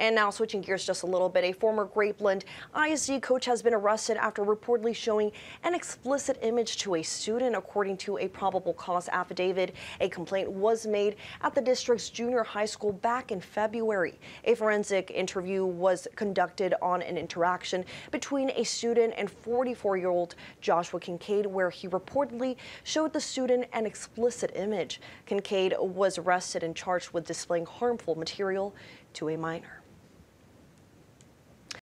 And now switching gears just a little bit, a former Grapeland ISD coach has been arrested after reportedly showing an explicit image to a student. According to a probable cause affidavit, a complaint was made at the district's junior high school back in February. A forensic interview was conducted on an interaction between a student and 44-year-old Joshua Kincade, where he reportedly showed the student an explicit image. Kincade was arrested and charged with displaying harmful material to a minor.